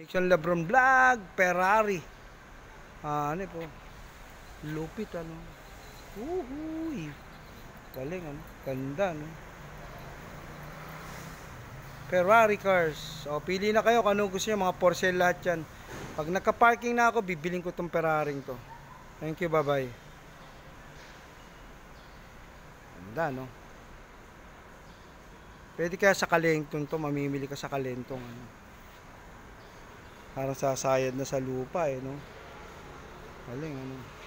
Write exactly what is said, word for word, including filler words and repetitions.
Nixon Lebron Vlog, Ferrari. Ah, ano po? Lupit ano. Uhuy. Galing ano. Ganda no. Ferrari cars. O, pili na kayo kung ano gusto niyo, mga for sale lahat yan. Pag nagka-parking na ako, bibiling ko tong Ferrari to. Thank you, bye-bye. Ganda no. Pwede kaya sa Kalentong to, mamimili ka sa Kalentong ano. Parang sasayad na sa lupa eh no. Galing ano.